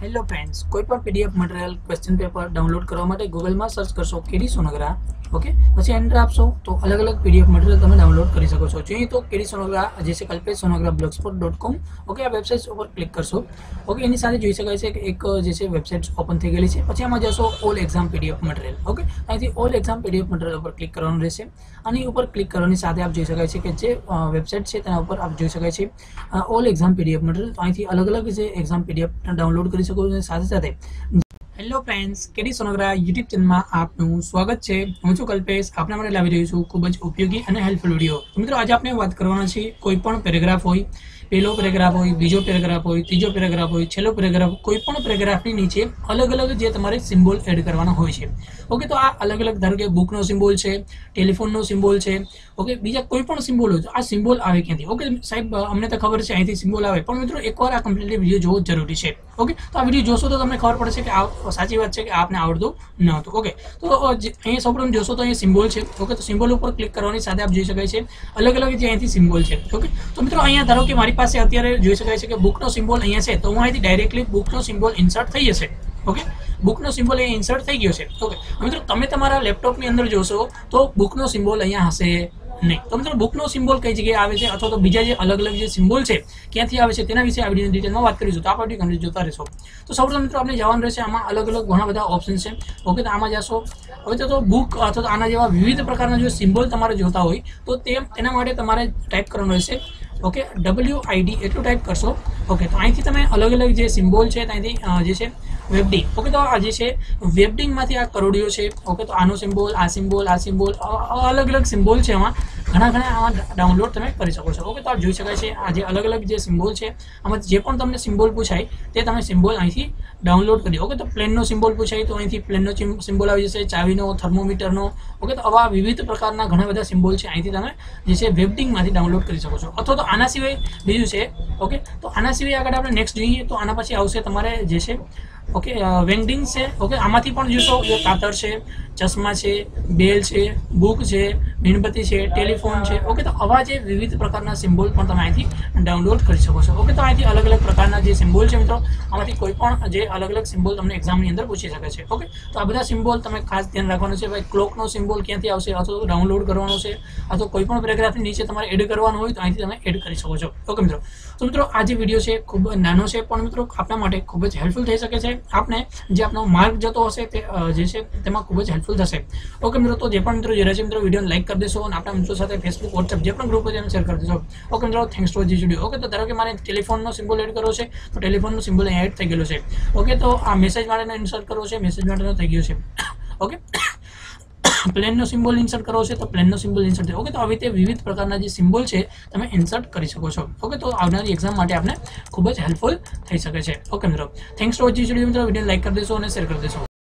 Hello friends, कोई पण PDF material question paper download करवा माटे गूगल में सर्च करशो केडी सोनोग्रा। ओके, पछी एंटर आपशो तो अलग अलग पीडीएफ मटेरियल तमे डाउनलोड करी सको छो। જોઈએ તો કેડી સોનોગ્રા जैसे कल्पेश सोनोग्रा blogspot.com। ओके, आ वेबसाइट पर क्लिक करशो। ओके, एनी साथे જોઈ શકાય છે કે એક જે વેબસાઇટ ઓપન થઈ ગયેલી છે। પછી આમાં જશો all exam PDF material. Okay, અહીંથી ઓલ એક્ઝામ પીડીએફ મટીરીયલ ઉપર ક્લિક કરવાનું રહેશે। આની ઉપર ક્લિક કરવાની સાથે આપ જોઈ શકાય છે કે જે વેબસાઇટ છે તેના ઉપર આપ જોઈ શકાય છે ઓલ એક્ઝામ પીડીએફ મટીરીયલ। તો અહીંથી અલગ અલગ જે એક્ઝામ પીડીએફ डाउनलोड કરી શકો છો। સાથે સાથે hello friends, KD Sonogra YouTube channel में आपनु स्वागत है। हूँ छूं कल्पेश, आपने माटे लावी रह्यो छुं खूब ज उपयोगी और हेल्पफुल वीडियो। तो मित्रों, आज आपणे बात करवाना छे कोईपण पेरेग्राफ होय, पहलो पेरेग्राफ होय, बीजो पेरेग्राफ होय, तीजो पेरेग्राफ होय, छेल्लो पेरेग्राफ, कोईपण पेरेग्राफनी नीचे अलग अलग जे तमारे सिम्बोल एड करवाना होय छे। ओके, तो आ अलग अलग धारो के बुकनो सिम्बोल है, टेलिफोननो सिम्बोल है। ओके, बीजा कोईपण सिम्बोल हो तो आ सिम्बोल आवे क्यांथी। ओके साहेब, अमने तो खबर है અહીંથી सिम्बोल आवे, पण मित्रों एकवार आ कम्प्लीटली विडियो जोવો जरूरी है। ओके, तो आ विडियो जोशो तो तमने खबर पड़शे कि आ साची बात है कि आपने आवड़તું न હતું। ओके, तो અહીં સૌપ્રથમ જોશો તો અહીં સિમ્બોલ છે। ઓકે, તો સિમ્બોલ ઉપર ક્લિક કરવાની સાથે આપ જોઈ શકાય છે અલગ અલગ જે અહીંથી સિમ્બોલ છે। ઓકે, તો મિત્રો અહીંયા ધારો કે મારી પાસે અત્યારે જોઈ શકાય છે કે બુકનો સિમ્બોલ અહીંયા છે, તો હું અહીંથી ડાયરેક્ટલી બુકનો સિમ્બોલ ઇન્સર્ટ થઈ જશે। ઓકે, બુકનો સિમ્બોલ અહીંયા ઇન્સર્ટ થઈ ગયો છે। ઓકે, મિત્રો તમે તમારા લેપટોપની અંદર જોશો તો બુકનો સિમ્બોલ અહીંયા હશે नहीं। तो मतलब बुकनो सिम्बोल कई जगह आवे छे अथवा तो बीजा जे अलग अलग जे सिम्बोल है क्यांथी आवे छे तेना विषे आ विडियोनी डिटेलमां वात करीशुं। तो आप विडियो कंप्लीट जोता रहेशो। तो सौप्रथम मित्रों आपणे जवानुं रहेशे आमां अलग अलग घणा बधा ऑप्शन है। ओके, तो आमां जाशो। हवे तो बुक अथवा तो आना जेवा विविध प्रकारना जो सिम्बोल तमारे जोता होय तो तेना माटे तमारे टाइप करवानुं रहेशे। ओके, WID एटलुं टाइप करशो। ओके, तो અહીંથી તમે अलग अलग જે સિમ્બોલ છે ત્યાંથી જે છે વેબડિંગ। ओके, तो આ જે છે વેબડિંગમાંથી આ કરોડિયો છે। ओके, तो આનો સિમ્બોલ, આ સિમ્બોલ अलग अलग સિમ્બોલ છે। આમાં ઘણા આમાં ડાઉનલોડ તમે કરી શકો છો। ओके, तो आप જોઈ શકાય છે આ જે अलग अलग જે સિમ્બોલ છે આમાંથી જે પણ તમને સિમ્બોલ પૂછાય તે તમે સિમ્બોલ અહીંથી डाउनलोड કરી। ओके, तो પ્લેનનો સિમ્બોલ પૂછાય તો અહીંથી પ્લેનનો સિમ્બોલ આવી જશે, ચાવીનો, થર્મોમીટરનો। ओके, तो આવા વિવિધ પ્રકારના ઘણા બધા સિમ્બોલ છે અહીંથી તમે જે છે વેબડિંગમાંથી डाउनलोड કરી શકો છો। અથવા તો આના સિવાય બીજું છે। ओके, तो આના સિવાય આગળ આપણે નેક્સ્ટ જોઈએ તો આના પછી આવશે તમારે જે છે ओके वेंडिंग से। ओके, आमांथी पण जोशो जो कातर है, चश्मा है, बेल है, बुक है, मीणबत्ती है, टेलिफोन है। ओके, तो आवा जे विविध प्रकारना सिम्बोल पण तमे અહીંથી डाउनलोड કરી શકો છો। ओके, तो અહીંથી अलग अलग प्रकारना जे सिम्बोल है मित्रों आमांथी कोई पण जे अलग अलग सिम्बोल तमने एक्जामनी अंदर पूछी શકે છે। ओके, तो आ બધા सिम्बोल तमे खास ध्यान રાખવાનું છે। ભાઈ ક્લોકનો સિમ્બોલ ક્યાંથી આવશે અથવા તો ડાઉનલોડ કરવાનો છે અથવા કોઈ પણ પેરેગ્રાફની નીચે તમારે એડ કરવાનો હોય તો અહીંથી તમે એડ કરી શકો છો। ओके मित्रों, तो मित्रों आ जे विडियो है खूब नानो है पण मित्रों आपना माटे खूब ज हेल्पफुल થઈ શકે છે। आपने जे आपनो मार्क जतो हशे ते जे छे तेमां खूब ज हेल्पफुल थशे। ओके मित्रों, तो जे पण मित्रों जे रहे मित्रों विडियोने लाइक कर देशो અને આપણા મિત્રો સાથે फेसबुक व्हाट्सएप जे पण ग्रुप है તેને શેર કરી દેશો। ओके मित्रों, thanks to this video. Okay, तो धारो के मारे टेलिफोनનો સિમ્બોલ એડ કરવો છે તો ટેલિફોનનો સિમ્બોલ અહીં એડ થઈ ગયેલો છે। ओके, तो आ મેસેજ માટેનો ઇન્સર્ટ કરવો છે, મેસેજ માટેનો થઈ ગયો છે। ओके, પ્લેનનો સિમ્બોલ ઇન્સર્ટ કરવો છે તો પ્લેનનો સિમ્બોલ ઇન્સર્ટ થાય। ओके, तो આવી રીતે વિવિધ પ્રકારના જે સિમ્બોલ છે તમે ઇન્સર્ટ કરી શકો છો। ओके, तो આવનારી એક્ઝામ માટે આપને ખૂબ જ હેલ્પફુલ થઈ શકે છે। ओके मित्रों, थैंक्स टू दिस वीडियो। मित्रों विडियो लाइक कर देशो અને શેર કરી દેશો।